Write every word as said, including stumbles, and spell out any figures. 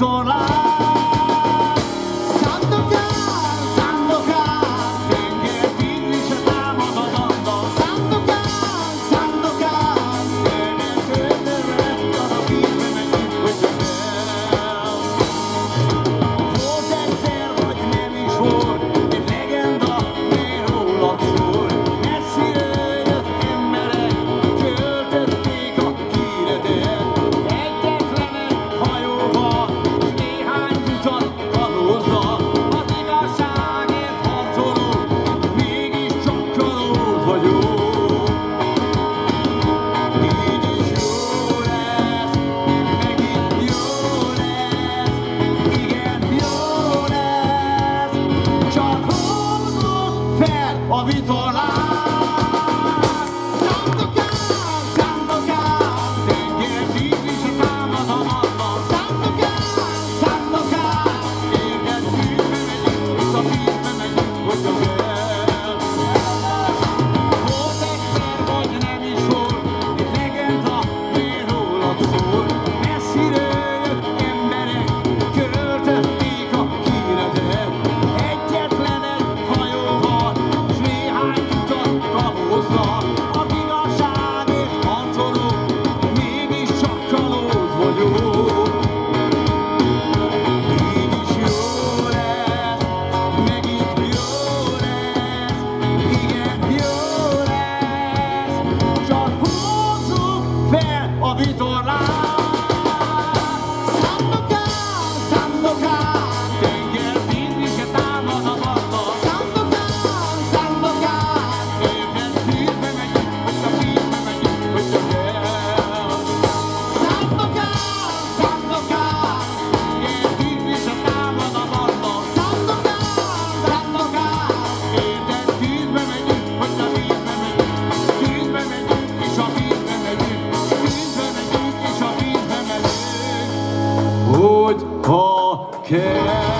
vitorlán. Szándokán, szándokán, téged vinni se támad a banda. Szándokán, szándokán, téged könyörögt a vízbe megyünk, hogy csak el. Volt egyszer, vagy nem is volt, egy legenda, mely rólad szól. Messziről jött emberek, költötték a híredet. Egyetlen egy hajóval, néhány utat kalózzal. Az igazságért harcolunk, mégiscsak kalóz vagyok. Így is jó lesz, megint jó lesz, igen jó lesz, csak húzzuk fel a vitorlát. Szándokán, szándokán, téged vinni se támad a banda. Szándokán, szándokán, téged vízbe megyünk, és a vízbe megyünk, hogy csak el. Volt egyszer, vagy nem is volt, egy legenda, mely rólad szól. Messziről jött emberek, költötték a híredet. Egyetlen egy hajóval, s néhány utat kalózzal. Az igazságért harcolunk, mégiscsak kalóz vagyok. Így is jó lesz, megint jó lesz, igen jó lesz, csak húzzuk fel a vitorlát. Szándokán, szándokán, téged vinni se támad a banda. Szándokán, szándokán, téged vízbe megyünk, hogy csak vízbe megyünk, hogy csak el. Szándokán, szándokán, téged vinni se támad a banda. Szándokán, szándokán, téged vízbe megyünk, hogy csak vízbe megyünk. Vízbe megyünk, és a vízbe megyünk. Vízbe megyünk, és a vízbe megyünk, hogy ha kell.